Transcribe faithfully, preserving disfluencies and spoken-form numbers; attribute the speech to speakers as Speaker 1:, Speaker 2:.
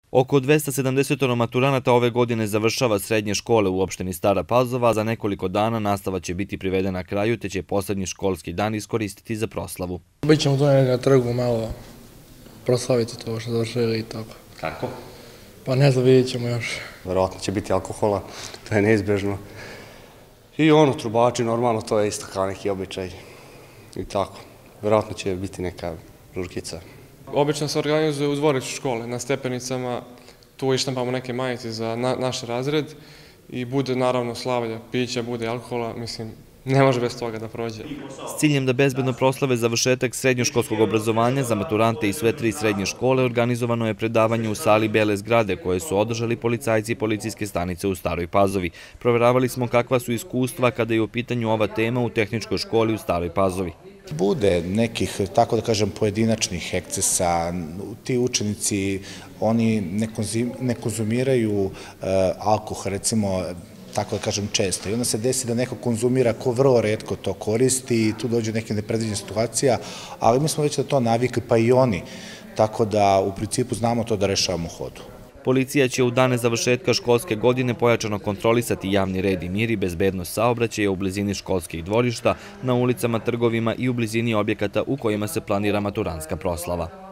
Speaker 1: Oko dvesta sedamdeset maturanata ove godine završava srednje škole u opštini Stara Pazova, a za nekoliko dana nastava će biti privedena kraju, te će poslednji školski dan iskoristiti za proslavu.
Speaker 2: Bićemo tu na trgu malo proslaviti to što završili i tako.
Speaker 3: Kako?
Speaker 2: Pa ne znam, vidjet ćemo još.
Speaker 3: Verovatno će biti alkohola, to je neizbežno. I ono, trubači, normalno, to je isto kao neki običaj. I tako. Verovatno će biti neka žurkica.
Speaker 4: Obično se organizuje u dvorištu škole, na stepenicama, tu ištampamo neke majice za naš razred i bude naravno slavlja, pića, bude alkohola, mislim, ne može bez toga da prođe.
Speaker 1: S ciljem da bezbedno proslave završetak srednjoškolskog obrazovanja za maturante i sve tri srednje škole, organizovano je predavanje u sali Bele zgrade koje su održali policajci i policijske stanice u Staroj Pazovi. Proveravali smo kakva su iskustva kada je u pitanju ova tema u tehničkoj školi u Staroj Pazovi.
Speaker 5: Bude nekih, tako da kažem, pojedinačnih ekscesa. Ti učenici, oni ne konzumiraju alkohol, recimo, tako da kažem, često. I onda se desi da neko konzumira ko vrlo retko to koristi i tu dođe neke nepredviđene situacija, ali mi smo već da to navikli, pa i oni. Tako da, u principu, znamo to da rešavamo u hodu.
Speaker 1: Policija će u dane završetka školske godine pojačano kontrolisati javni red i mir i bezbednost saobraćaja u blizini školskih dvorišta, na ulicama, trgovima i u blizini objekata u kojima se planira maturanska proslava.